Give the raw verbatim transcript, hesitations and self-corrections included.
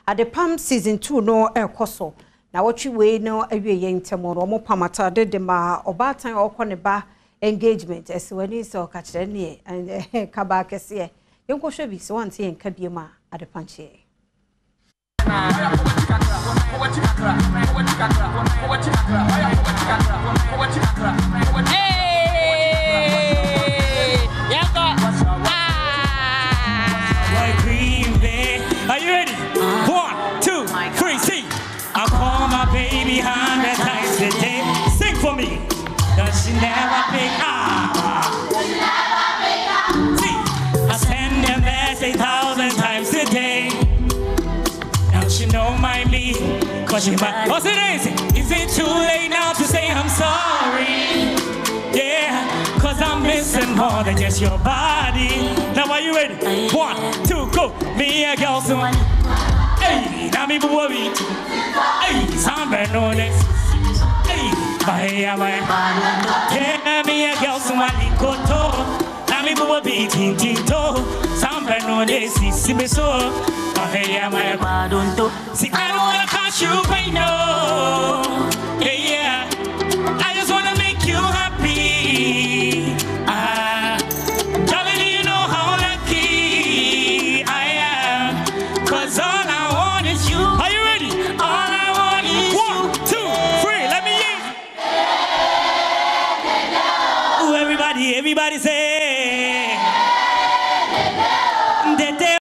Adepam season two no ekoso. Na watch we no awie ye ntemo no mo pamata de de ma obatan okọ ne ba engagement esiwani so ka kire ne and ka ba kese yenko hwe bi so ante yenka bie ma adepanche Are you ready? One, two, three, see. I call my baby hundred times a day. Sing for me. Does she never pick up? See, I send a message a thousand times a day. Now she don't mind me, cause she might. What's it is? Is it too late now to say I'm sorry? Yeah, cause I'm missing more than just your body. Now are you ready? One, two, go. Me a girl someone. Hey, now me boo beat. Hey, somebody know this. Hey, bye bye. Yeah, me a girl someone likoto. Now me boo beat tinto. Somebody know this. See me so. Bye bye. See, I don't wanna pass you by no. Hey, yeah. I just wanna make you happy. Ah, darling, you know how lucky I am. Cause all I want is you. Are you ready? All I want is you. One, two, three, let me hear. Ooh, everybody, everybody say.